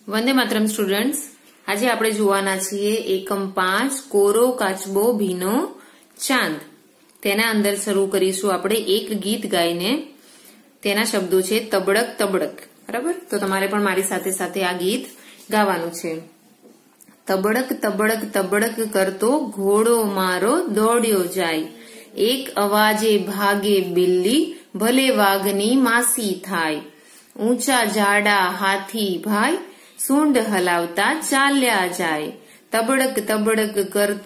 Vande Mataram students, આજે આપણે જોવાના છીએ એકમ 5 કોરો કાચબો ભીનો ચાંદ. તેના અંદર શરૂ કરીશું આપણે એક ગીત ગાઈને. તેના શબ્દો છે તબડક તબડક. બરાબર, તો તમારે પણ મારી સાથે સાથે આ ગીત ગાવાનું છે. તબડક તબડક તબડક કરતો ઘોડો મારો દોડ્યો જાય, એક અવાજે ભાગે બિલ્લી ભલે વાઘની માસી થાય, ઊંચા જાડા હાથી ભાઈ સૂંઢ હલાવતા ચાલ્યા જાય, તબડક તબડક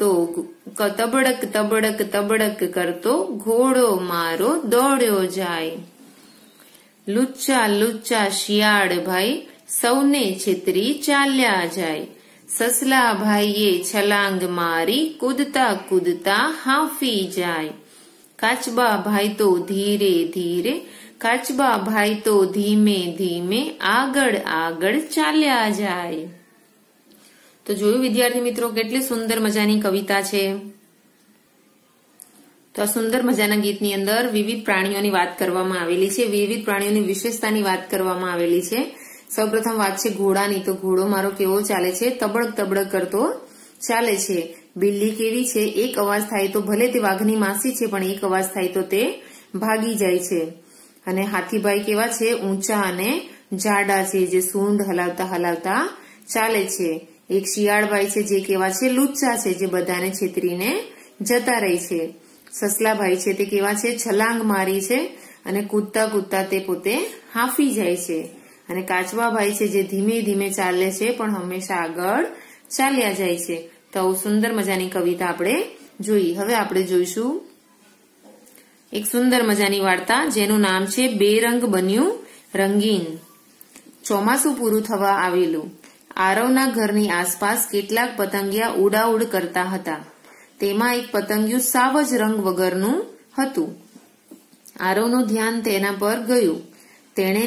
કરતો ઘોડો મારો દોડ્યો જાય. લુચ્ચા લુચ્ચા શિયાળ ભાઈ સૌને છેતરી ચાલ્યા જાય, સસલા ભાઈએ છલાંગ મારી કૂદતા કૂદતા હાંફી જાય, કાચબા ભાઈ તો ધીરે ધીરે કાચબા ભાઈ તો ધીમે ધીમે આગળ આગળ ચાલ્યા જાય. તો જોયું વિદ્યાર્થી મિત્રો, કેટલી સુંદર મજાની કવિતા છે. તો આ સુંદર મજાના ગીતની અંદર વિવિધ પ્રાણીઓની વાત કરવામાં આવેલી છે, વિવિધ પ્રાણીઓની વિશેષતાની વાત કરવામાં આવેલી છે. સૌપ્રથમ વાત છે ઘોડાની. તો ઘોડો મારો કેવો ચાલે છે? તબડક તબડક કરતો ચાલે છે. બિલ્લી કેવી છે? એક અવાજ થાય તો ભલે તે વાઘની માસી છે, પણ એક અવાજ થાય તો તે ભાગી જાય છે. અને હાથીભાઈ કેવા છે? ઊંચા અને જાડા છે, જે સૂંઢ હલાવતા હલાવતા ચાલે છે. એક શિયાળભાઈ છે, જે કેવા છે? લુચ્ચા છે, જે બધાને છેતરીને જતા રહે છે. સસલાભાઈ છે, તે કેવા છે? છલાંગ મારી છે અને કૂદતા કૂદતા તે પોતે હાંફી જાય છે. અને કાચબાભાઈ છે, જે ધીમે ધીમે ચાલે છે પણ હંમેશા આગળ ચાલ્યા જાય છે. તો સુંદર મજાની કવિતા આપણે જોઈ. હવે આપણે જોઈશું એક સુંદર મજાની વાર્તા, જેનું નામ છે બેરંગ બન્યું રંગીન. ચોમાસું પૂરું થવા આવેલું. આરવના ઘરની આસપાસ કેટલાક પતંગિયા ઉડાઉડ કરતા હતા. તેમાં એક પતંગિયું સાવ જ રંગ વગરનું હતું. આરવનું ધ્યાન તેના પર ગયું. તેણે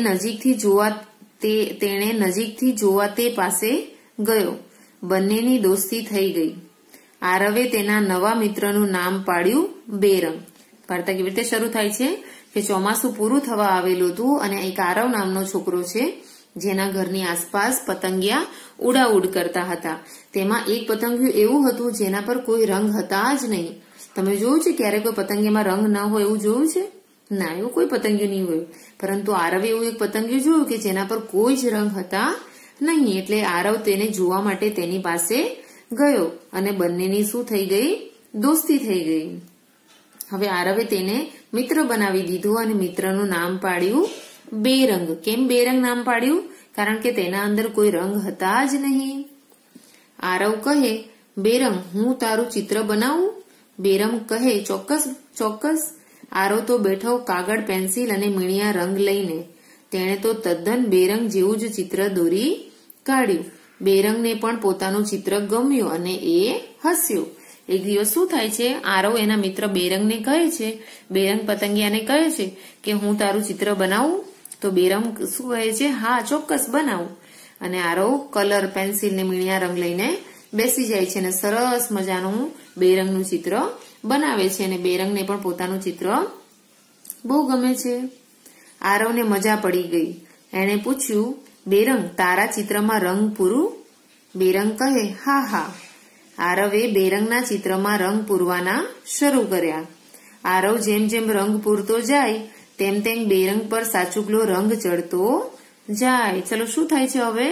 નજીકથી જોવા તે પાસે ગયો. બંનેની દોસ્તી થઈ ગઈ. આરવે તેના નવા મિત્રનું નામ પાડ્યું બેરંગ. વાર્તા કેવી રીતે શરૂ થાય છે કે ચોમાસું પૂરું થવા આવેલું હતું અને એક આરવ નામનો છોકરો છે, જેના ઘરની આસપાસ પતંગિયા ઉડાઉડ કરતા હતા. તેમાં એક પતંગિયું એવું હતું જેના પર કોઈ રંગ હતા જ નહીં. તમે જોયું છે ક્યારે કોઈ પતંગિયામાં રંગ ન હોય એવું જોયું છે? ના, એવું કોઈ પતંગિયું નહીં હોય. પરંતુ આરવે એવું એક પતંગિયું જોયું કે જેના પર કોઈ જ રંગ હતા નહીં. એટલે આરવ તેને જોવા માટે તેની પાસે ગયો અને બંનેની શું થઈ ગઈ? દોસ્તી થઈ ગઈ. હવે આરવે તેને મિત્ર બનાવી દીધું અને મિત્રનું નામ પાડ્યું બેરંગ. કેમ બેરંગ નામ પાડ્યું? કારણ કે તેના અંદર કોઈ રંગ હતા જ નહીં. આરવ કહે, બેરંગ, હું તારું ચિત્ર બનાવું? બેરંગ કહે, ચોક્કસ ચોક્કસ. આરવ તો બેઠો કાગળ, પેન્સિલ અને મીણિયા રંગ લઈને. તેણે તો તદ્દન બેરંગ જેવું જ ચિત્ર દોરી કાઢ્યું. બેરંગને પણ પોતાનું ચિત્ર ગમ્યું અને એ હસ્યો. એક દિવસ શું થાય છે? આરવ એના મિત્ર બેરંગને કહે છે, બેરંગ પતંગિયાને કહે છે કે હું તારું ચિત્ર બનાવું? તો બેરંગ શું કહે છે? હા, ચોક્કસ બનાવું. અને આરવ કલર, પેન્સિલ ને મીણિયા રંગ લઈને બેસી જાય છે અને સરસ મજાનું બેરંગનું ચિત્ર બનાવે છે. અને બેરંગને પણ પોતાનું ચિત્ર બહુ ગમે છે. આરવને મજા પડી ગઈ. એણે પૂછ્યું, બેરંગ, તારા ચિત્રમાં રંગ પૂરું? બેરંગ કહે, હા હા. આરવે બેરંગના ચિત્રમાં રંગ પૂરવાના શરૂ કર્યા. આરવ જેમ જેમ રંગ પૂરતો જાય તેમ તેમ બેરંગ પર સાચુકલો રંગ ચડતો જાય. ચલો, શું થાય છે હવે?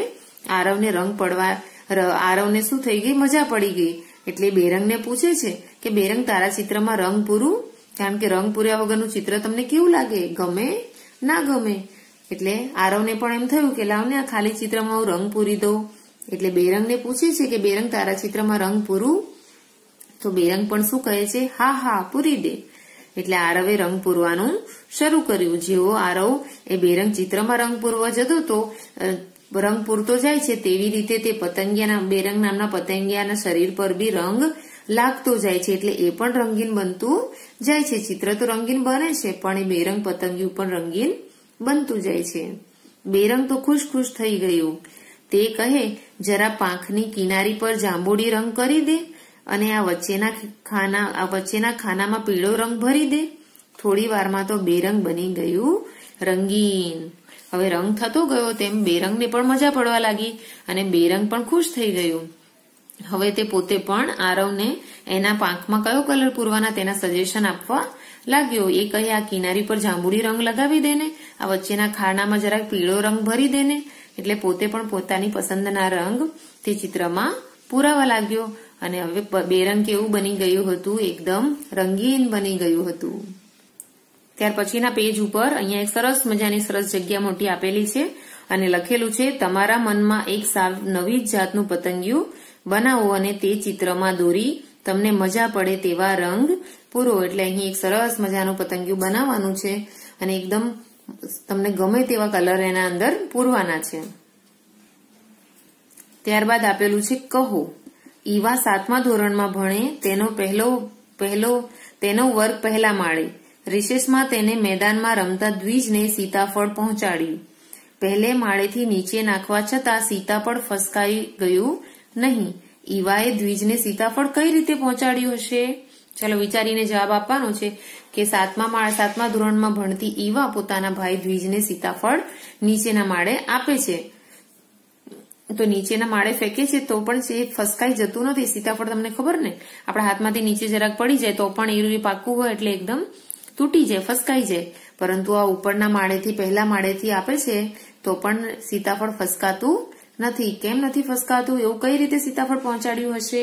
આરવને શું થઈ ગઈ? મજા પડી ગઈ. એટલે બેરંગને પૂછે છે કે બેરંગ, તારા ચિત્રમાં રંગ પૂરું? કારણ કે રંગ પૂર્યા વગરનું ચિત્ર તમને કેવું લાગે? ગમે ના ગમે? એટલે આરવને પણ એમ થયું કે લાવને આ ખાલી ચિત્રમાં હું રંગ પૂરી દઉં. એટલે બેરંગને પૂછે છે કે બેરંગ, તારા ચિત્રમાં રંગ પૂરું? તો બેરંગ પણ શું કહે છે? હા હા, પૂરી દે. એટલે આરવે રંગ પૂરવાનું શરૂ કર્યું. જેવો આરવ એ બેરંગ ચિત્રમાં રંગ પૂરવા જતો તો રંગ પૂરતો જાય છે, તેવી રીતે તે બેરંગ નામના પતંગિયાના શરીર પર બી રંગ લાગતો જાય છે. એટલે એ પણ રંગીન બનતું જાય છે. ચિત્ર તો રંગીન બને છે, પણ એ બેરંગ પતંગિયું પણ રંગીન બનતું જાય છે. બેરંગ તો ખુશ ખુશ થઈ ગયું. તે કહે, જરા પાંખની કિનારી પર જાંબુડી રંગ કરી દે અને આ વચ્ચેના ખાનામાં પીળો રંગ ભરી દે. થોડી વારમાં તો બેરંગ બની ગયું રંગીન. હવે રંગ થતો ગયો તેમ બેરંગને પણ મજા પડવા લાગી અને બેરંગ પણ ખુશ થઈ ગયું. હવે તે પોતે પણ આરવને એના પાંખમાં કયો કલર પૂરવાના તેના સજેશન આપવા લાગ્યો. એ કહે આ કિનારી પર જાંબુડી રંગ લગાવી દેને, આ વચ્ચેના ખાનામાં જરાક પીળો રંગ ભરી દેને. એટલે પોતે પણ પોતાની પસંદના રંગ તે ચિત્રમાં પૂરાવા લાગ્યો અને હવે બેરંગ કેવું બની ગયું હતું, એકદમ રંગીન બની ગયું હતું. ત્યાર પછીના પેજ ઉપર અહીંયા એક સરસ મજાની સરસ જગ્યા મોટી આપેલી છે અને લખેલું છે તમારા મનમાં એક સાવ નવી જ જાતનું પતંગિયું બનાવો અને તે ચિત્રમાં દોરી તમને મજા પડે તેવા રંગ પૂરો. એટલે અહીં એક સરસ મજાનું પતંગિયું બનાવવાનું છે અને એકદમ તમને ગમે તેવા કલર એના અંદર પૂરવાના છે. ત્યારબાદ આપેલું છે કહો. ઈવા 7મા ધોરણમાં ભણે, તેનો વર્ગ પહેલા માળે. રિસેસમાં તેને મેદાનમાં રમતા દ્વિજને સીતાફળ પહોંચાડ્યું. પહેલે માળેથી નીચે નાખવા છતાં સીતાફળ ફસકાઈ ગયું નહીં. ઈવાએ દ્વિજને સીતાફળ કઈ રીતે પહોંચાડ્યું હશે? ચાલો વિચારીને જવાબ આપવાનો છે કે 7મા ધોરણમાં ભણતી ઈવા પોતાના ભાઈ દ્વિજને સીતાફળ નીચેના માળે આપે છે. તો નીચેના માળે ફેંકે છે તો પણ એ ફસકાઈ જતું નથી. સીતાફળ તમને ખબર ને, આપણા હાથમાંથી નીચે જરાક પડી જાય તો પણ એ પાકું હોય એટલે એકદમ તૂટી જાય, ફસકાઈ જાય. પરંતુ આ ઉપરના માળેથી પહેલા માળેથી આપે છે તો પણ સીતાફળ ફસકાતું નથી. કેમ નથી ફસકાતું? એવું કઈ રીતે સીતાફળ પહોંચાડ્યું હશે?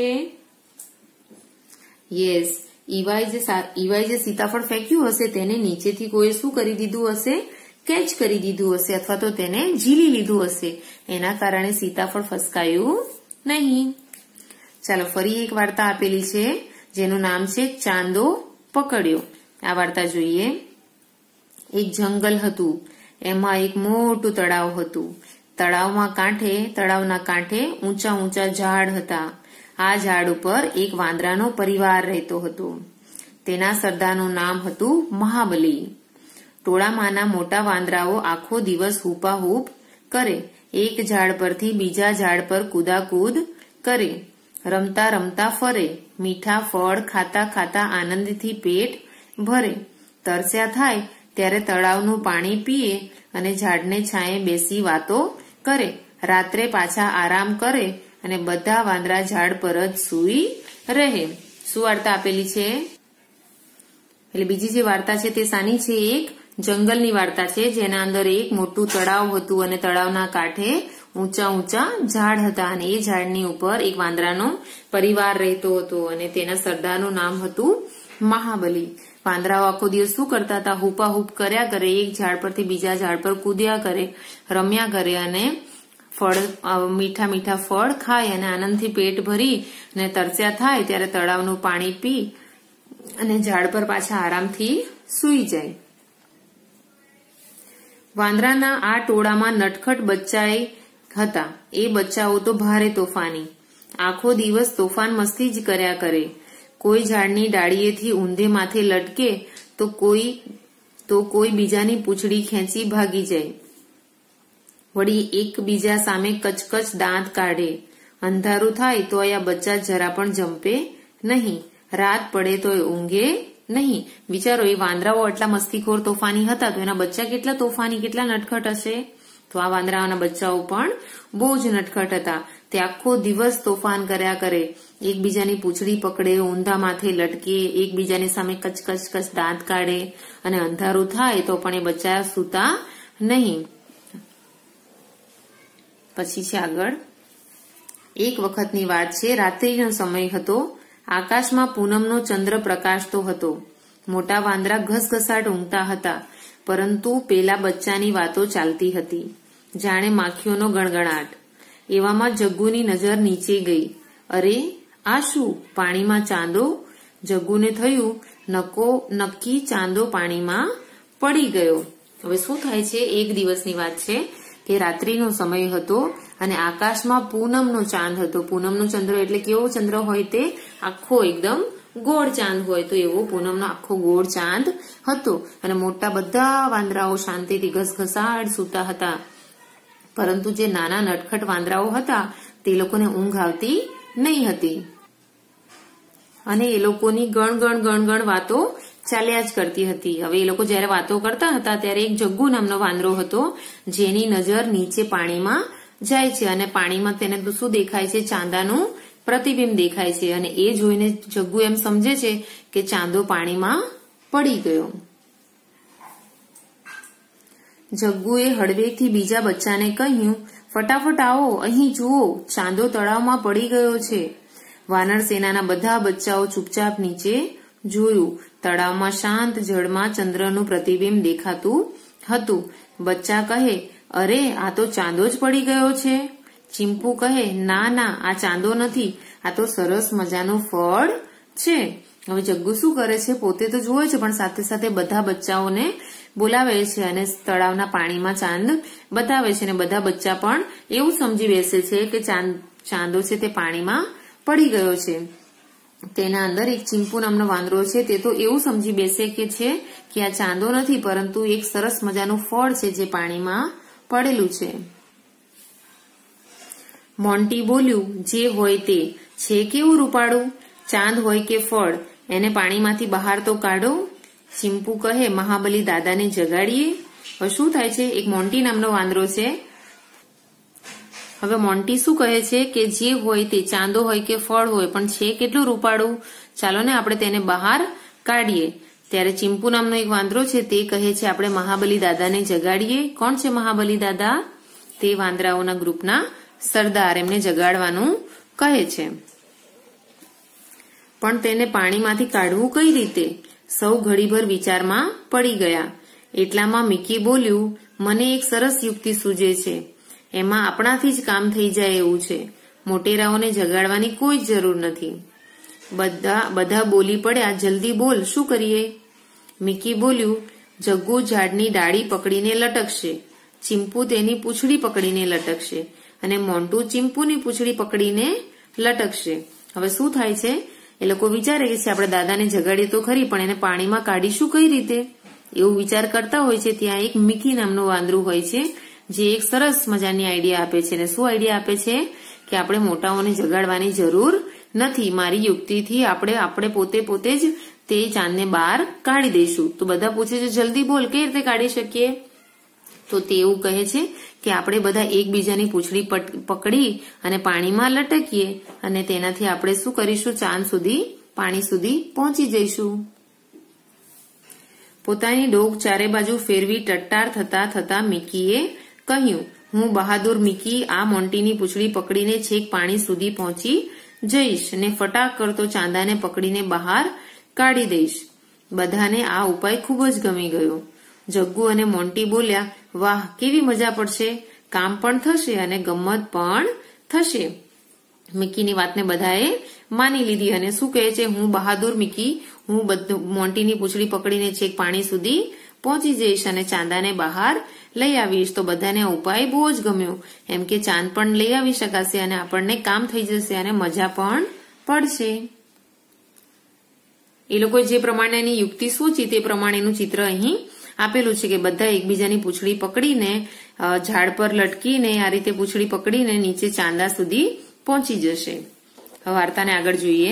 યસ, ઈવાએ જે સીતાફળ ફેંક્યું હશે તેને નીચેથી કોઈ શું કરી દીધું હશે? કેચ કરી દીધું હશે અથવા તો તેને ઝીલી લીધું હશે. એના કારણે સીતાફળ ફસકાયું નહીં. ચાલો ફરી એક વાર્તા આપેલી છે જેનું નામ છે ચાંદો પકડ્યો. આ વાર્તા જોઈએ. એક જંગલ હતું, એમાં એક મોટું તળાવ હતું. તળાવના કાંઠે ઊંચા ઊંચા ઝાડ હતા. આ ઝાડ ઉપર એક વાંદરાનો પરિવાર રહેતો હતો. તેના સરદારનું નામ હતું મહાબલી. ટોળામાંના મોટા વાંદરાઓ આખો દિવસ હૂપાહૂપ કરે, એક ઝાડ પરથી બીજા ઝાડ પર કૂદાકૂદ કરે, રમતા રમતા ફરે, મીઠા ફળ ખાતા ખાતા આનંદથી પેટ ભરે. તરસ્યા થાય ત્યારે તળાવનું પાણી પીએ અને ઝાડને છાંયે બેસી વાતો કરે. રાત્રે પાછા આરામ કરે અને બધા વાંદરા ઝાડ પર જ સૂઈ રહે. શું વાર્તા આપેલી છે? એટલે બીજી જે વાર્તા છે તે સાની છે? એક જંગલની વાર્તા છે જેના અંદર એક મોટું તળાવ હતું અને તળાવના કાંઠે ઊંચા ઊંચા ઝાડ હતા અને એ ઝાડની ઉપર એક વાંદરાનો પરિવાર રહેતો હતો અને તેના સરદારનું નામ હતું મહાબલી. વાંદરાઓ આખો દિવસ શું કરતા હતા? હૂપાહૂપ કર્યા કરે, એક ઝાડ પરથી બીજા ઝાડ પર કૂદ્યા કરે, રમ્યા કરે અને મીઠા મીઠા ફળ ખાય અને આનંદથી પેટ ભરી અને તરસ્યા થાય ત્યારે તળાવનું પાણી પી અને ઝાડ પર પાછા આરામથી સૂઈ જાય. વાંદરાના આ ટોળામાં નટખટ બચ્ચાએ હતા. એ બચ્ચાઓ તો ભારે તોફાની, આખો દિવસ તોફાન મસ્તી જ કર્યા કરે. કોઈ ઝાડની ડાળીએથી ઊંધે માથે લટકે તો કોઈ બીજાની પૂંછડી ખેંચી ભાગી જાય. વળી એકબીજા સામે કચકચ દાંત કાઢે. અંધારું થાય તો આ બચ્ચા જરા પણ જંપે નહીં, રાત પડે તો ઊંઘે નહીં. વિચારો, એ વાંદરાઓ આટલા મસ્તીખોર તોફાની હતા તો એના બચ્ચા કેટલા તોફાની, કેટલા નટખટ હશે? તો આ વાંદરાઓના બચ્ચાઓ પણ બહુ જ નટખટ હતા. તે આખો દિવસ તોફાન કર્યા કરે, એકબીજાની પૂંછડી પકડે, ઊંધા માથે લટકે, એકબીજાની સામે કચ દાંત કાઢે અને અંધારું થાય તો પણ એ બચ્ચા સૂતા નહીં. પછી છે આગળ. એક વખતની વાત છે. રાત્રિનો સમય હતો. આકાશમાં પૂનમનો ચંદ્ર પ્રકાશતો હતો. મોટા વાંદરા ઘસઘસાટ ઊંઘતા હતા, પરંતુ પેલા બચ્ચાની વાતો ચાલતી હતી, જાણે માખીઓનો ગણગણાટ. એવામાં જગ્ગુની નજર નીચે ગઈ. અરે, આ શું? પાણીમાં ચાંદો! જગ્ગુને થયું નક્કી ચાંદો પાણીમાં પડી ગયો. હવે શું થાય છે? એક દિવસની વાત છે કે રાત્રિનો સમય હતો અને આકાશમાં પૂનમનો ચાંદ હતો. પૂનમનો ચંદ્ર એટલે કેવો ચંદ્ર હોય? તે આખો એકદમ ગોળ ચાંદ હોય. તો એવો પૂનમનો આખો ગોળ ચાંદ હતો અને મોટા બધા વાંદરાઓ શાંતિથી ઘસઘસાટ સૂતા હતા. પરંતુ જે નાના નટખટ વાંદરાઓ હતા તે લોકોને ઊંઘ આવતી નહીં હતી અને એ લોકોની ગણ વાતો ચાલ્યા જ કરતી હતી. હવે એ લોકો જયારે વાતો કરતા હતા ત્યારે એક જગ્ગુ નામનો વાંદરો હતો, જેની નજર નીચે પાણીમાં જાય છે અને પાણીમાં તેને શું દેખાય છે? ચાંદાનું પ્રતિબિંબ દેખાય છે. અને એ જોઈને જગ્ગુ એમ સમજે છે કે ચાંદો પાણીમાં પડી ગયો. જગ્ગુએ હળવેકથી બીજા બચ્ચાને કહ્યું, ફટાફટ આવો, અહીં જુઓ, ચાંદો તળાવમાં પડી ગયો છે. વાનર સેનાના બધા બચ્ચાઓ ચૂપચાપ નીચે જોયું. તળાવમાં શાંત જળમાં ચંદ્રનું પ્રતિબિંબ દેખાતું હતું. બચ્ચા કહે, અરે, આ તો ચાંદો જ પડી ગયો છે. ચીમ્પુ કહે, ના ના, આ ચાંદો નથી, આ તો સરસ મજાનું ફળ છે. હવે જગ્ગુ શું કરે છે? પોતે તો જુએ છે, પણ સાથે સાથે બધા બચ્ચાઓને બોલાવે છે અને તળાવના પાણીમાં ચાંદ બતાવે છે. અને બધા બચ્ચા પણ એવું સમજી બેસે છે કે ચાંદો છે તે પાણીમાં પડી ગયો છે. તેના અંદર એક ચીમ્પુ નામનો વાંદરો છે, તે તો એવું સમજી બેસે કે આ ચાંદો નથી, પરંતુ એક સરસ મજાનું ફળ છે જે પાણીમાં પડેલું છે. મોન્ટી બોલ્યું, જે હોય તે છે કેવું રૂપાળું, ચાંદ હોય કે ફળ, એને પાણીમાંથી બહાર તો કાઢો. ચીમ્પુ કહે, મહાબલી દાદાને જગાડીએ. હવે શું થાય છે? એક મોન્ટી નામનો વાંદરો છે. હવે મોન્ટી શું કહે છે કે જે હોય તે ચાંદો હોય કે ફળ હોય, પણ છે કેટલું રૂપાળું, ચાલો ને આપણે તેને બહાર કાઢીએ. ત્યારે ચીમ્પુ નામનો એક વાંદરો છે તે કહે છે, આપણે મહાબલી દાદાને જગાડીએ. કોણ છે મહાબલી દાદા? તે વાંદરાઓના ગ્રુપના સરદાર, એમને જગાડવાનું કહે છે. પણ તેને પાણીમાંથી કાઢવું કઈ રીતે? સૌ ઘડીભર વિચારમાં પડી ગયા. એટલામાં મિકી બોલ્યું, મને એક સરસ યુક્તિ સૂઝે છે. એમાં આપણાથી જ કામ થઈ જાય એવું છે. મોટેરાઓને જગાડવાની કોઈ જ જરૂર નથી. બધા બોલી પડ્યા, જલ્દી બોલ, શું કરીએ? મિકી બોલ્યું, જગ્ગુ ઝાડની ડાળી પકડીને લટકશે, ચીમ્પુ તેની પૂંછડી પકડીને લટકશે અને મોન્ટુ ચીમ્પુની પૂંછડી પકડીને લટકશે. હવે શું થાય છે? એ લોકો વિચારે કે આપણે દાદાને જગાડીએ તો ખરી, પણ એને પાણીમાં કાઢીશું કઈ રીતે? એવું વિચાર કરતા હોય છે. ત્યાં એક મિકી નામનું વાંદરું હોય છે, જે એક સરસ મજાની આઈડિયા આપે છે. અને શું આઈડિયા આપે છે? કે આપણે મોટાઓને જગાડવાની જરૂર નથી. મારી યુક્તિથી આપણે પોતે જ તે ચાંદને બહાર કાઢી દઈશું. તો બધા પૂછે છે, જલ્દી બોલ, કઈ રીતે કાઢી શકીએ? તો તે એવું કહે છે કે આપણે બધા એકબીજાની પૂંછડી પકડી અને પાણીમાં લટકીએ અને તેનાથી આપણે શું કરીશું? ચાંદ સુધી, પાણી સુધી પહોંચી જઈશું. પોતાની ડોક ચારે બાજુ ફેરવી ટટ્ટાર થતા મિકીએ કહ્યું, હું બહાદુર મિકી આ મોન્ટીની પૂંછડી પકડીને છેક પાણી સુધી પહોંચી જઈશ ને ફટાક કરતો ચાંદાને પકડીને બહાર કાઢી દઈશ. બધાને આ ઉપાય ખૂબ જ ગમી ગયો. જગ્ગુ અને મોન્ટી બોલ્યા, વાહ, કેવી મજા પડશે, કામ પણ થશે અને ગમ્મત પણ થશે. મિકીની વાતને બધાએ માની લીધી અને શું કહે છે? હું બહાદુર મિકી, હું મોન્ટીની પૂંછડી પકડીને છેક પાણી સુધી પહોંચી જઈશ અને ચાંદાને બહાર લઈ આવીશ. તો બધાને ઉપાય બહુ જ ગમ્યો, એમ કે ચાંદ પણ લઈ આવી શકાશે અને આપણને કામ થઈ જશે અને મજા પણ પડશે. એ લોકોએ જે પ્રમાણેની યુક્તિ સૂચી તે પ્રમાણેનું ચિત્ર અહીં આપેલું છે કે બધા એકબીજાની પૂંછડી પકડીને ઝાડ પર લટકીને આ રીતે પૂંછડી પકડીને નીચે ચાંદા સુધી પહોંચી જશે. હવે વાર્તાને આગળ જોઈએ.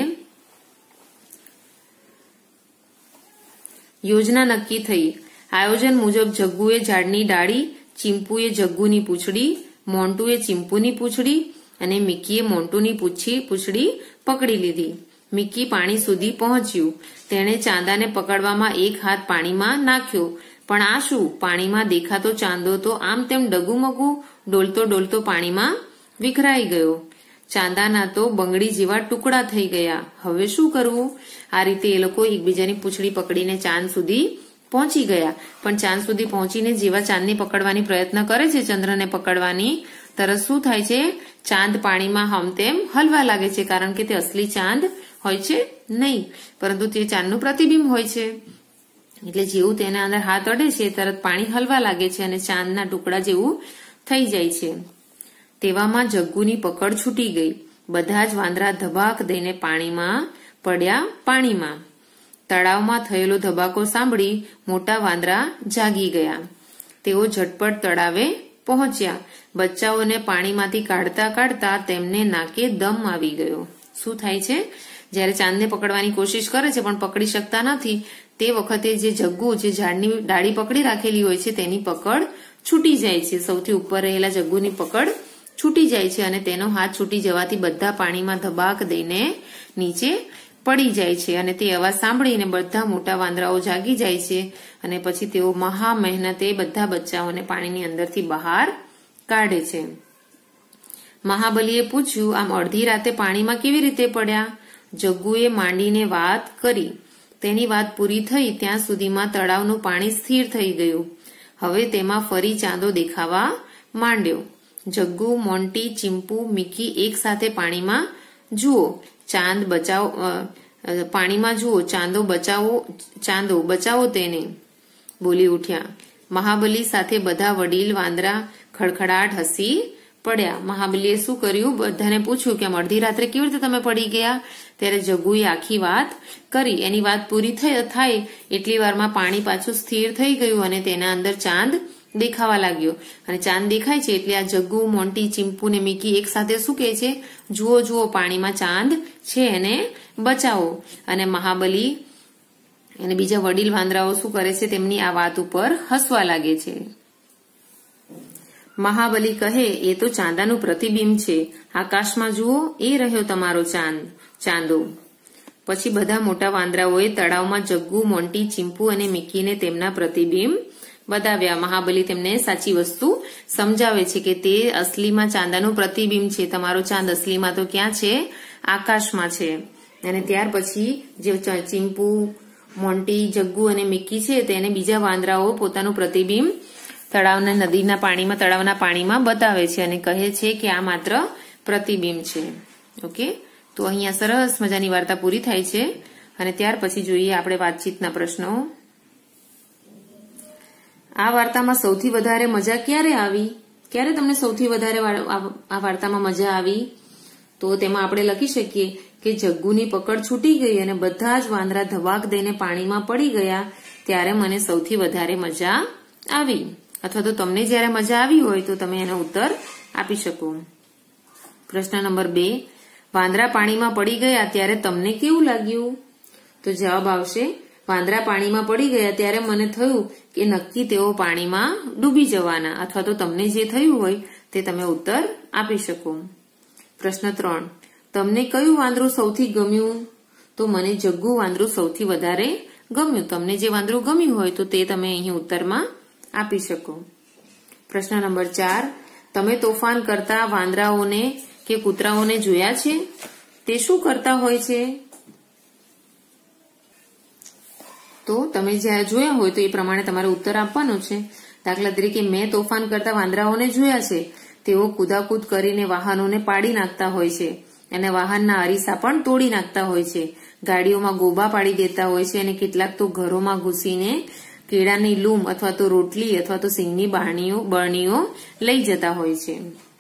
યોજના નક્કી થઈ. આયોજન મુજબ જગ્ગુએ ઝાડની ડાળી, ચીમ્પુએ જગ્ગુની પૂંછડી, મોન્ટુએ ચીમ્પુની પૂંછડી અને મિકીએ મોન્ટુની પૂંછડી પકડી લીધી. મિકી પાણી સુધી પહોંચ્યું. તેણે ચાંદાને પકડવામાં એક હાથ પાણીમાં નાખ્યો. પણ આ શું? પાણીમાં દેખાતો ચાંદો તો આમ તેમ ડગુમગુ ડોલતો પાણીમાં વિખરાઈ ગયો. ચાંદાના તો બંગડી જેવા ટુકડા થઈ ગયા. હવે શું કરવું? આ રીતે એ લોકો એકબીજાની પૂંછડી પકડીને ચાંદ સુધી પહોંચી ગયા. પણ ચાંદ સુધી પહોંચીને જેવા ચાંદને પકડવાની પ્રયત્ન કરે છે, ચંદ્રને પકડવાની, તરત શું થાય છે? ચાંદ પાણીમાં હમતેમ હલવા લાગે છે. કારણ કે તે અસલી ચાંદ હોય છે નહીં, પરંતુ તે ચાંદનું પ્રતિબિંબ હોય છે. એટલે જેવું તેના અંદર હાથ અડે છે તરત પાણી હલવા લાગે છે અને ચાંદના ટુકડા જેવું થઈ જાય છે. તેવામાં જગ્ગુની પકડ છૂટી ગઈ. બધા જ વાંદરા ધબાક દઈને પાણીમાં પડ્યા. તળાવમાં થયેલો ધબાકો સાંભળી મોટા વાંદરા જાગી ગયા. તેઓ ઝટપટ તળાવે પહોંચ્યા. બચ્ચાઓને પાણીમાંથી કાઢતા તેમને નાકે દમ આવી ગયો. શું થાય છે? જયારે ચાંદને પકડવાની કોશિશ કરે છે પણ પકડી શકતા નથી, તે વખતે જે જગ્ગુ જે ઝાડની ડાળી પકડી રાખેલી હોય છે તેની પકડ છૂટી જાય છે. સૌથી ઉપર રહેલા જગ્ગુની પકડ છૂટી જાય છે અને તેનો હાથ છૂટી જવાથી બધા પાણીમાં ધબાક દઈને નીચે પડી જાય છે અને તે અવાજ સાંભળીને બધા મોટા વાંદરાઓ જાગી જાય છે અને પછી તેઓ મહા મહેનતે બધા બચ્ચાઓને પાણીની અંદરથી બહાર કાઢે છે. મહાબલીએ પૂછ્યું, આમ અડધી રાતે પાણીમાં કેવી રીતે પડ્યા? જગ્ગુએ માંડીને વાત કરી. તેની વાત પૂરી થઈ ત્યાં સુધીમાં તળાવનું પાણી સ્થિર થઈ ગયું. હવે તેમાં ફરી ચાંદો દેખાવા માંડ્યો. જગ્ગુ, મોન્ટી, ચિંપુ, મિકી એક સાથે પાણીમાં જુઓ ચાંદ બચાવો, પાણીમાં જુઓ ચાંદો બચાવો તેને બોલી ઉઠ્યા. મહાબલી સાથે બધા વડીલ વાંદરા ખડખડાટ હસી પડ્યા. મહાબલીએ શું કર્યું? બધાને પૂછ્યું કે અડધી રાત્રે કેવી રીતે તમે પડી ગયા? ત્યારે જગ્ગુએ આખી વાત કરી. એની વાત પૂરી થાય એટલી વારમાં પાણી પાછું સ્થિર થઈ ગયું અને તેના અંદર ચાંદ દેખાવા લાગ્યો. અને ચાંદ દેખાય છે એટલે આ જગ્ગુ, મોન્ટી, ચિંપુ ને મિકી એક સાથે શું કહે છે? જુઓ જુઓ પાણીમાં ચાંદ છે, એને બચાવો. અને મહાબલી અને બીજા વડીલ વાંદરાઓ શું કરે છે? તેમની આ વાત ઉપર હસવા લાગે છે. મહાબલી કહે, એ તો ચાંદાનું પ્રતિબિંબ છે. આકાશમાં જુઓ, એ રહ્યો તમારો ચાંદો. પછી બધા મોટા વાંદરાઓએ તળાવમાં જગ્ગુ, મોન્ટી, ચિંપુ અને મિકીને તેમના પ્રતિબિંબ બતાવ્યા. મહાબલી તેમને સાચી વસ્તુ સમજાવે છે કે તે અસલીમાં ચાંદાનું પ્રતિબિંબ છે. તમારો ચાંદ અસલીમાં તો ક્યાં છે? આકાશમાં છે. અને ત્યાર પછી જે ચિંપુ, મોન્ટી, જગ્ગુ અને મિકી છે તેને બીજા વાંદરાઓ પોતાનું પ્રતિબિંબ તળાવના પાણીમાં બતાવે છે અને કહે છે કે આ માત્ર પ્રતિબિંબ છે. ઓકે, તો અહીંયા સરસ મજાની વાર્તા પૂરી થાય છે. અને ત્યાર પછી જોઈએ આપણે વાતચીતના પ્રશ્નો. આ વાર્તામાં સૌથી વધારે મજા ક્યારે આવી? ક્યારે તમને સૌથી વધારે આ વાર્તામાં મજા આવી? તો તેમાં આપણે લખી શકીએ કે જગ્ગુની પકડ છૂટી ગઈ અને બધા જ વાંદરા ધબાક દઈને પાણીમાં પડી ગયા ત્યારે મને સૌથી વધારે મજા આવી. અથવા તો તમને જયારે મજા આવી હોય તો તમે એનો ઉત્તર આપી શકો. પ્રશ્ન નંબર 2, વાંદરા પાણીમાં પડી ગયા ત્યારે તમને કેવું લાગ્યું? તો જવાબ આવશે, વાંદરા પાણીમાં પડી ગયા ત્યારે મને થયું કે નક્કી તેઓ પાણીમાં ડૂબી જવાના. અથવા તો તમને જે થયું હોય તે તમે ઉત્તર આપી શકો. પ્રશ્ન 3, તમને કયું વાંદરું સૌથી ગમ્યું? તો મને જગ્ગુ વાંદરું સૌથી વધારે ગમ્યું. તમને જે વાંદરું ગમ્યું હોય તો તે તમે અહીં ઉત્તરમાં આપી શકો. પ્રશ્ન નંબર 4, તમે તોફાન કરતા વાંદરાઓને કે કૂતરાઓને જોયા છે? તે શું કરતા હોય છે? તો તમે જ્યારે જોયા હોય તો એ પ્રમાણે તમારે ઉત્તર આપવાનો છે. દાખલા તરીકે મેં તોફાન કરતા વાંદરાઓને જોયા છે. તેઓ કૂદાકૂદ કરીને વાહનોને પાડી નાખતા હોય છે અને વાહનના અરીસા પણ તોડી નાખતા હોય છે. ગાડીઓમાં ગોબા પાડી દેતા હોય છે અને કેટલાક તો ઘરોમાં ઘૂસીને કેળાની લૂમ અથવા તો રોટલી અથવા તો સિંગની બરણીઓ લઈ જતા હોય છે.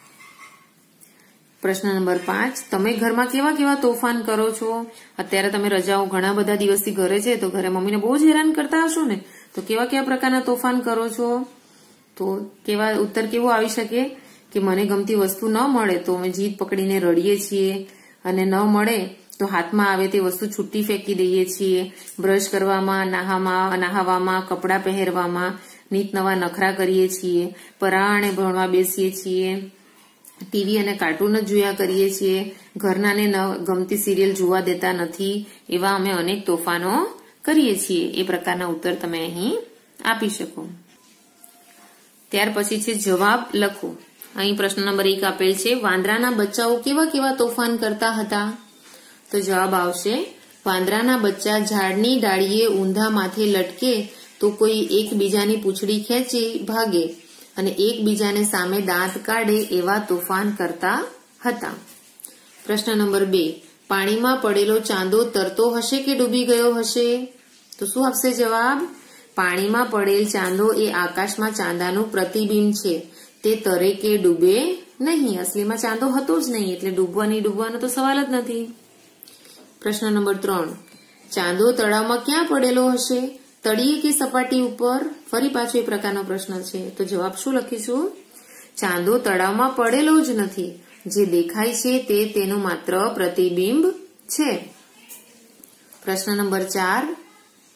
પ્રશ્ન નંબર 5, તમે ઘરમાં કેવા કેવા તોફાન કરો છો? અત્યારે તમે રજાઓ ઘણા બધા દિવસથી ઘરે છે તો ઘરે મમ્મીને બહુ જ હેરાન કરતા હશો ને, તો કેવા કેવા પ્રકારના તોફાન કરો છો? તો ઉત્તર કેવો આવી શકે કે મને ગમતી વસ્તુ ન મળે તો અમે જીદ પકડીને રડીએ છીએ અને ન મળે તો હાથમાં આવે તે વસ્તુ છૂટી ફેંકી દઈએ છીએ. બ્રશ કરવામાં, નહાવામાં, કપડાં પહેરવામાં નીત નવા નખરા કરીએ છીએ. પરાણે ભણવા બેસીએ છીએ. ટીવી અને કાર્ટૂન જ જોયા કરીએ છીએ. ઘરનાને ન ગમતી સિરિયલ જોવા દેતા નથી. એવા અમે અનેક તોફાનો કરીએ છીએ. એ પ્રકારના ઉત્તર તમે અહીં આપી શકો. ત્યાર પછી છે જવાબ લખો. અહીં પ્રશ્ન નંબર 1 આપેલ છે, વાંદરાના બચ્ચાઓ કેવા કેવા તોફાન કરતા હતા? તો જવાબ આવશે, વાંદરાના બચ્ચા ઝાડની ડાળીએ ઊંધા માથે લટકે તો કોઈ એકબીજાની પૂંછડી ખેંચી ભાગે અને એકબીજાને સામે દાંત કાઢે એવા તોફાન કરતા હતા. પ્રશ્ન નંબર 2, પાણીમાં પડેલો ચાંદો તરતો હશે કે ડૂબી ગયો હશે? તો શું આપશે જવાબ? પાણીમાં પડેલ ચાંદો એ આકાશમાં ચાંદાનું પ્રતિબિંબ છે. તે તરે કે ડૂબે નહીં. અસલીમાં ચાંદો હતો જ નહીં એટલે ડૂબવાનો તો સવાલ જ નથી. પ્રશ્ન નંબર 3, ચાંદો તળાવમાં ક્યાં પડેલો હશે? તળિયે કે સપાટી ઉપર? ફરી પાછો એ પ્રકારનો પ્રશ્ન છે. તો જવાબ શું લખીશું? ચાંદો તળાવમાં પડેલો જ નથી. જે દેખાય છે તે તેનું માત્ર પ્રતિબિંબ છે. પ્રશ્ન નંબર 4,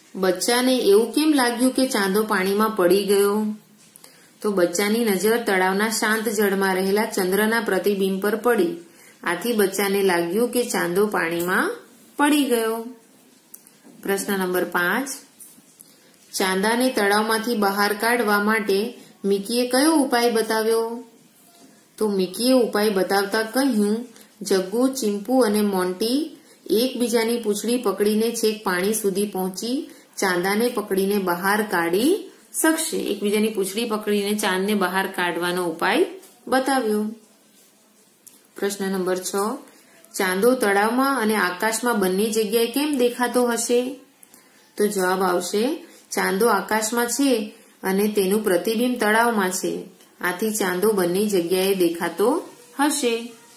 બચ્ચાને એવું કેમ લાગ્યું કે ચાંદો પાણીમાં પડી ગયો? તો બચ્ચાની નજર તળાવના શાંત જળમાં રહેલા ચંદ્રના પ્રતિબિંબ પર પડી. આથી બચ્ચાને લાગ્યું કે ચાંદો પાણીમાં પડી ગયો. પ્રશ્ન નંબર 5. ચાંદાને તળાવમાંથી બહાર કાઢવા માટે મિકીએ કયો ઉપાય બતાવ્યો? તો મિકીએ ઉપાય બતાવતા કહ્યું, જગ્ગુ, ચિંપુ અને મોન્ટી એકબીજાની પૂંછડી પકડીને છેક પાણી સુધી પહોંચી ચાંદાને પકડીને બહાર કાઢી શકશે. એકબીજાની પૂંછડી પકડીને ચાંદને બહાર કાઢવાનો ઉપાય બતાવ્યો. પ્રશ્ન નંબર 6. ચાંદો તળાવમાં અને આકાશમાં બંને જગ્યાએ કેમ દેખાતો હશે? તો જવાબ આવશે, ચાંદો આકાશમાં છે અને તેનું પ્રતિબિંબ તળાવમાં છે. આથી ચાંદો બંને જગ્યાએ દેખાતો હશે.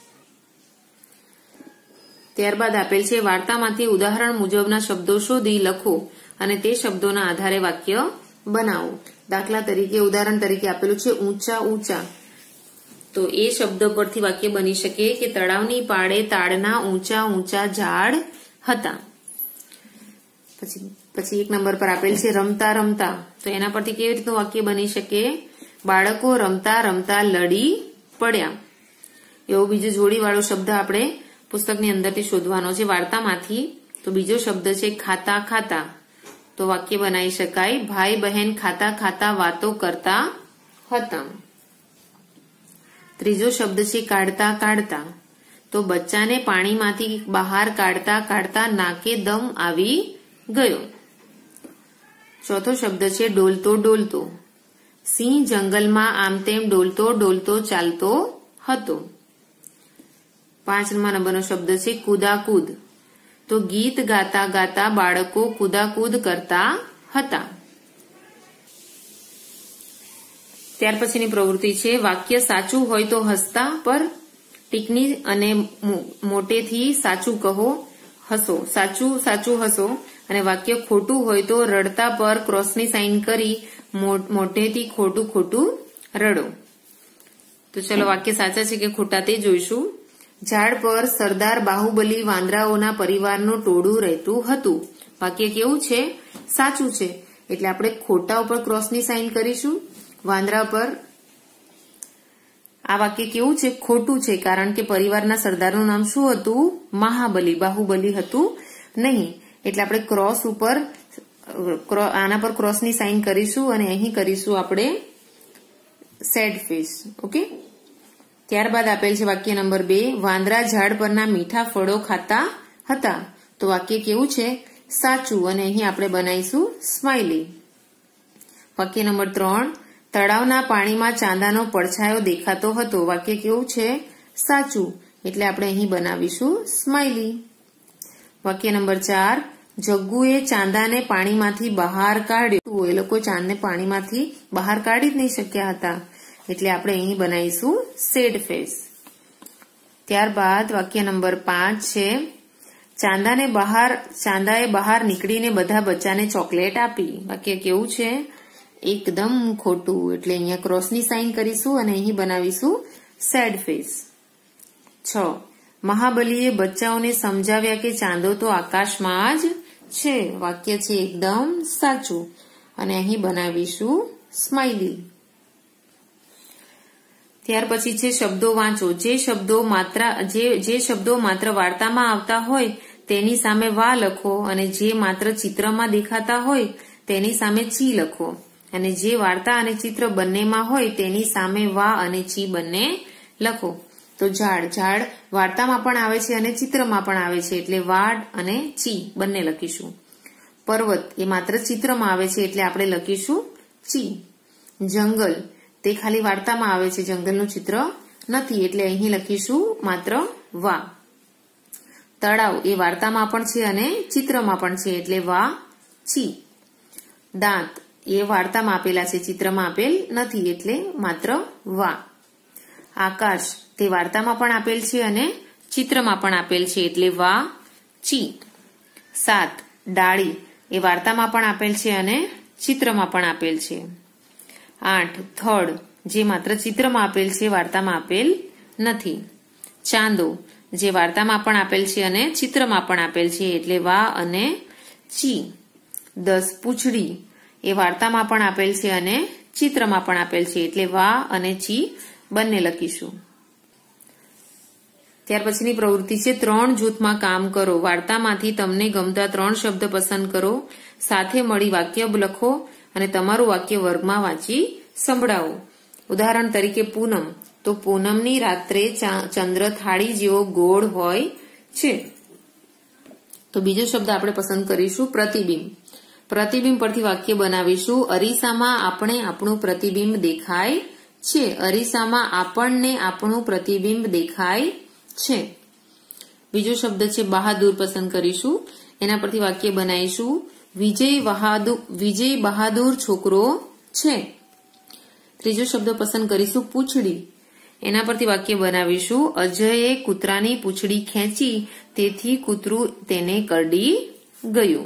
ત્યારબાદ આપેલ છે, વાર્તામાંથી ઉદાહરણ મુજબના શબ્દો શોધી લખો અને તે શબ્દોના આધારે વાક્ય બનાવો. દાખલા તરીકે, ઉદાહરણ તરીકે આપેલું છે ઊંચા ઊંચા. તો એ શબ્દ પરથી વાક્ય બની શકે કે તળાવની પાળે તાડના ઊંચા ઊંચા ઝાડ હતા. પછી 1 નંબર પર આપેલ છે રમતા રમતા. તો એના પરથી કેવી રીતનું વાક્ય બની શકે? બાળકો રમતા રમતા લડી પડ્યા. એવો બીજો જોડીવાળો શબ્દ આપણે પુસ્તકની અંદરથી શોધવાનો છે વાર્તામાંથી. તો બીજો શબ્દ છે ખાતા ખાતા. તો વાક્ય બનાવી શકાય, ભાઈ બહેન ખાતા ખાતા વાતો કરતા હતા. ત્રીજો શબ્દ છે કાઢતા કાઢતા. તો બચ્ચાને પાણીમાંથી બહાર કાઢતા કાઢતા નાકે દમ આવી ગયો. ચોથો શબ્દ છે ડોલતો ડોલતો. સિંહ જંગલમાં આમ તેમ ડોલતો ડોલતો ચાલતો હતો. 5 નંબરનો શબ્દ છે કૂદાકૂદ. તો ગીત ગાતા ગાતા બાળકો કૂદાકૂદ કરતા હતા. ત્યાર પછીની પ્રવૃત્તિ છે વાક્ય સાચું હોય તો હસતા પર ટીકની અને મોટેથી સાચું કહો, હસો. સાચું સાચું હસો. અને વાક્ય ખોટું હોય તો રડતા પર ક્રોસની સાઇન કરી મોટેથી ખોટું ખોટું રડો. તો ચલો વાક્ય સાચા છે કે ખોટા તે જોઈશું. ઝાડ પર સરદાર બાહુબલી વાંદરાઓના પરિવારનું ટોળું રહેતું હતું. વાક્ય કેવું છે? સાચું છે. એટલે આપણે ખોટા ઉપર ક્રોસની સાઇન કરીશું. વાંદરા પર આ વાક્ય કેવું છે? ખોટું છે. કારણ કે પરિવારના સરદારનું નામ શું હતું? મહાબલી. બાહુબલી હતું નહીં. એટલે આપણે ક્રોસ ઉપર આના પર ક્રોસની સાઇન કરીશું અને અહીં કરીશું આપણે સેડ ફેસ. ઓકે. ત્યારબાદ આપેલ છે વાક્ય નંબર 2. વાંદરા ઝાડ પરના મીઠા ફળો ખાતા હતા. તો વાક્ય કેવું છે? સાચું. અને અહીં આપણે બનાવીશું સ્માઇલી. વાક્ય નંબર 3. તળાવના પાણીમાં ચાંદાનો પડછાયો દેખાતો હતો. વાક્ય કેવું છે? સાચું. એટલે આપણે અહીં બનાવીશું સ્માઇલી. વાક્ય નંબર 4. જગ્ગુએ ચાંદાને પાણીમાંથી બહાર કાઢ્યો. એ લોકો ચાંદને પાણીમાંથી બહાર કાઢી જ નહીં શક્યા હતા. એટલે આપણે અહીં બનાવીશું સેડ ફેસ. ત્યારબાદ વાક્ય નંબર 5 છે ચાંદાએ બહાર નીકળીને બધા બચ્ચાને ચોકલેટ આપી. વાક્ય કેવું છે? એકદમ ખોટું. એટલે અહીંયા ક્રોસની સાઇન કરીશું અને અહીં બનાવીશું સેડ ફેસ. 6. મહાબલીએ બચ્ચાઓને સમજાવ્યા કે ચાંદો તો આકાશમાં જ છે. વાક્ય છે એકદમ સાચું. અને અહીં બનાવીશું સ્માઇલી. ત્યાર પછી છે શબ્દો વાંચો. જે શબ્દો માત્ર વાર્તામાં આવતા હોય તેની સામે વા લખો અને જે માત્ર ચિત્રમાં દેખાતા હોય તેની સામે ચી લખો. અને જે વાર્તા અને ચિત્ર બંનેમાં હોય તેની સામે વા અને ચી બંને લખો. તો ઝાડ વાર્તામાં પણ આવે છે અને ચિત્રમાં પણ આવે છે. એટલે વાડ અને ચી બંને લખીશું. પર્વત એ માત્ર ચિત્રમાં આવે છે. એટલે આપણે લખીશું ચી. જંગલ તે ખાલી વાર્તામાં આવે છે, જંગલનું ચિત્ર નથી. એટલે અહીં લખીશું માત્ર વા. તળાવ એ વાર્તામાં પણ છે અને ચિત્રમાં પણ છે. એટલે વા ચી. દાંત એ વાર્તામાં આપેલા છે, ચિત્રમાં આપેલ નથી. એટલે માત્ર વા. આકાશ તે વાર્તામાં પણ આપેલ છે અને ચિત્રમાં પણ આપેલ છે. એટલે વા ચી. 7. ડાળી એ વાર્તામાં પણ આપેલ છે અને ચિત્રમાં પણ આપેલ છે. 8. થડ જે માત્ર ચિત્રમાં આપેલ છે, વાર્તામાં આપેલ નથી. ચાંદો જે વાર્તામાં પણ આપેલ છે અને ચિત્રમાં પણ આપેલ છે. એટલે વા અને ચી. 10 પૂંછડી એ વાર્તામાં પણ આપેલ છે અને ચિત્રમાં પણ આપેલ છે, એટલે વા અને ચી બંને લખીશું. ત્યાર પછીની પ્રવૃત્તિ છે 3 જૂથમાં કામ કરો. વાર્તામાંથી તમને ગમતા 3 શબ્દ પસંદ કરો, સાથે મળી વાક્ય લખો અને તમારું વાક્ય વર્ગમાં વાંચી સંભળાવો. ઉદાહરણ તરીકે પૂનમ, તો પૂનમની રાત્રે ચંદ્ર થાળી જેવો ગોળ હોય છે. તો બીજો શબ્દ આપણે પસંદ કરીશું પ્રતિબિંબ. પ્રતિબિંબ પરથી વાક્ય બનાવીશું. અરીસામાં આપણે આપણું પ્રતિબિંબ દેખાય છે. અરીસામાં આપણને આપણું પ્રતિબિંબ દેખાય છે. બીજો શબ્દ છે બહાદુર પસંદ કરીશું. એના પરથી વાક્ય બનાવીશું. વિજય બહાદુર છોકરો છે. ત્રીજો શબ્દ પસંદ કરીશું પૂંછડી. એના પરથી વાક્ય બનાવીશું. અજયે કૂતરાની પૂંછડી ખેંચી, તેથી કૂતરું તેને કરડી ગયું.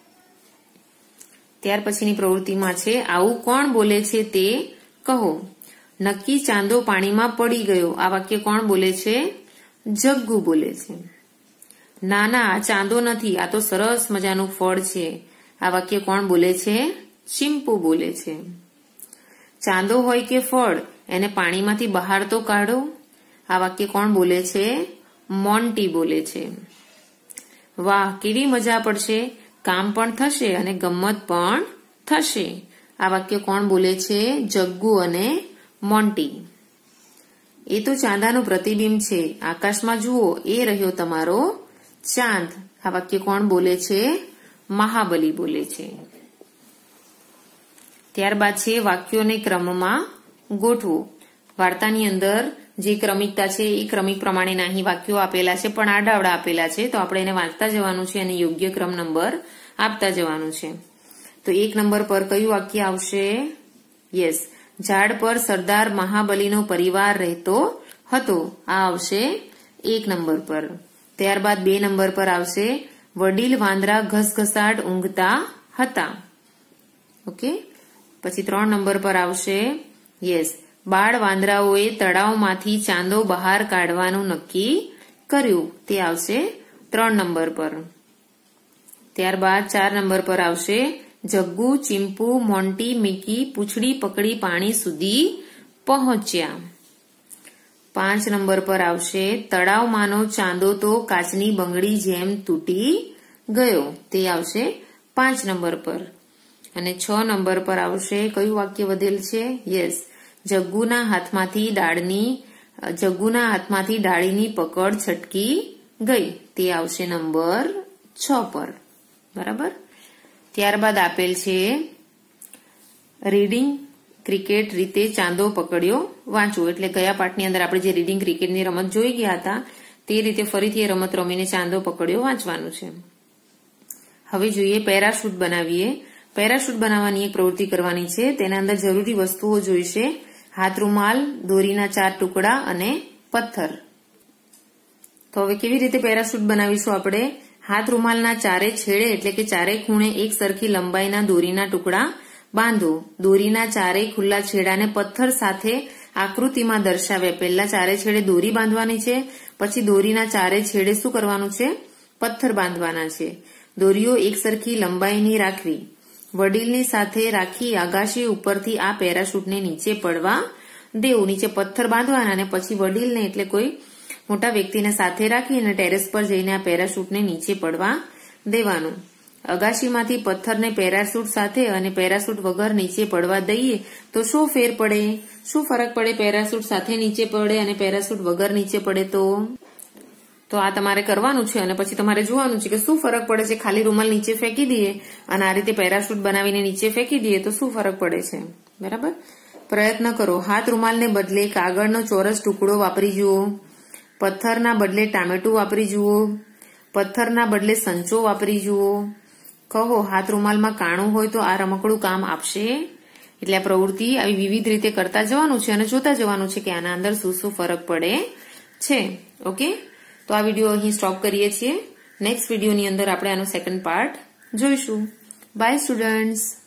ત્યાર પછીની પ્રવૃત્તિમાં છે આવું કોણ બોલે છે તે કહો. નક્કી ચાંદો પાણીમાં પડી ગયો. આ વાક્ય કોણ બોલે છે? જગ્ગુ બોલે છે. ના ના, ચાંદો નથી, આ તો સરસ મજાનું ફળ છે. આ વાક્ય કોણ બોલે છે? ચિંપુ બોલે છે. ચાંદો હોય કે ફળ, એને પાણીમાંથી બહાર તો કાઢો. આ વાક્ય કોણ બોલે છે? મોન્ટી બોલે છે. વાહ, કેવી મજા પડશે, કામ પણ થશે અને ગમ્મત પણ થશે. આ વાક્ય કોણ બોલે છે? જગ્ગુ અને મોન્ટી. એ તો ચાંદાનું પ્રતિબિંબ છે, આકાશમાં જુઓ, એ રહ્યો તમારો ચાંદ. આ વાક્ય કોણ બોલે છે? મહાબલી બોલે છે. ત્યારબાદ છે વાક્યોને ક્રમમાં ગોઠવો. વાર્તાની અંદર જે ક્રમિકતા છે એ ક્રમિક પ્રમાણેના અહીં વાક્યો આપેલા છે, પણ આડાવડા આપેલા છે, તો આપણે એને વાંચતા જવાનું છે અને યોગ્ય ક્રમ નંબર આપતા જવાનું છે. તો 1 નંબર પર કયું વાક્ય આવશે? યસ, ઝાડ પર સરદાર મહાબલીનો પરિવાર રહેતો હતો. આ આવશે 1 નંબર પર. ત્યારબાદ 2 નંબર પર આવશે વડીલ વાંદરા ઘસઘસાટ ઊંઘતા હતા. ઓકે. પછી 3 નંબર પર આવશે યસ, બાળ વાંદરાઓએ તળાવમાંથી ચાંદો બહાર કાઢવાનું નક્કી કર્યું. તે આવશે 3 નંબર પર. ત્યારબાદ 4 નંબર પર આવશે જગ્ગુ, ચિંપુ, મોન્ટી, મિકી પૂંછડી પકડી પાણી સુધી પહોંચ્યા. 5 નંબર પર આવશે તળાવમાંનો ચાંદો તો કાચની બંગડી જેમ તૂટી ગયો. તે આવશે 5 નંબર પર. અને 6 નંબર પર આવશે કયું વાક્ય વધેલ છે? યસ, જગ્ગુના હાથમાંથી ડાળીની પકડ છટકી ગઈ. તે આવશે નંબર 6 પર. બરાબર. ત્યારબાદ આપેલ છે રીડિંગ ક્રિકેટ રીતે ચાંદો પકડ્યો વાંચવું. એટલે ગયા પાઠની અંદર આપણે જે રીડિંગ ક્રિકેટની રમત જોઈ ગયા હતા તે રીતે ફરીથી એ રમત રમીને ચાંદો પકડ્યો વાંચવાનું છે. હવે જોઈએ પેરાશૂટ બનાવીએ. પેરાશૂટ બનાવવાની એક પ્રવૃત્તિ કરવાની છે. તેના અંદર જરૂરી વસ્તુઓ જોઈશે. હાથ રૂમાલ, દોરીના 4 ટુકડા અને પથ્થર. તો હવે કેવી રીતે પેરાશૂટ બનાવીશું આપણે? હાથ રૂમાલના ચારે છેડે એટલે કે ચારે ખૂણે એક સરખી લંબાઈના દોરીના ટુકડા બાંધો. દોરીના ચારે ખુલ્લા છેડાને પથ્થર સાથે આકૃતિમાં દર્શાવ્યા. પહેલા ચારે છેડે દોરી બાંધવાની છે, પછી દોરીના ચારે છેડે શું કરવાનું છે? પથ્થર બાંધવાના છે. દોરીઓ એક સરખી લંબાઈની રાખવી. વડીલની સાથે રાખી આગાશી ઉપરથી આ પેરાશૂટને નીચે પડવા દેવું. નીચે પથ્થર બાંધવાના અને પછી વડીલને એટલે કોઈ મોટા વ્યક્તિને સાથે રાખી અને ટેરેસ પર જઈને આ પેરાશૂટને નીચે પડવા દેવાનું. અગાશીમાંથી પથ્થરને પેરાશૂટ સાથે અને પેરાશૂટ વગર નીચે પડવા દઈએ તો શું ફેર પડે? શું ફરક પડે? પેરાશૂટ સાથે નીચે પડે અને પેરાશૂટ વગર નીચે પડે તો આ તમારે કરવાનું છે અને પછી તમારે જોવાનું છે કે શું ફરક પડે છે. ખાલી રૂમાલ નીચે ફેંકી દઈએ અને આ રીતે પેરાશૂટ બનાવીને નીચે ફેંકી દઈએ તો શું ફરક પડે છે. બરાબર. પ્રયત્ન કરો. હાથ રૂમાલને બદલે કાગળનો ચોરસ ટુકડો વાપરી જુઓ. પથ્થરના બદલે ટામેટું વાપરી જુઓ. પથ્થરના બદલે સંચો વાપરી જુઓ. કહો હાથ રૂમાલમાં કાણું હોય તો આ રમકડું કામ આપશે. એટલે આ પ્રવૃત્તિ આવી વિવિધ રીતે કરતા જવાનું છે અને જોતા જવાનું છે કે આના અંદર શું શું ફરક પડે છે. ઓકે. તો આ વિડીયો અહીં સ્ટોપ કરીએ છીએ. નેક્સ્ટ વિડીયોની અંદર આપણે આનો સેકન્ડ પાર્ટ જોઈશું. Bye students.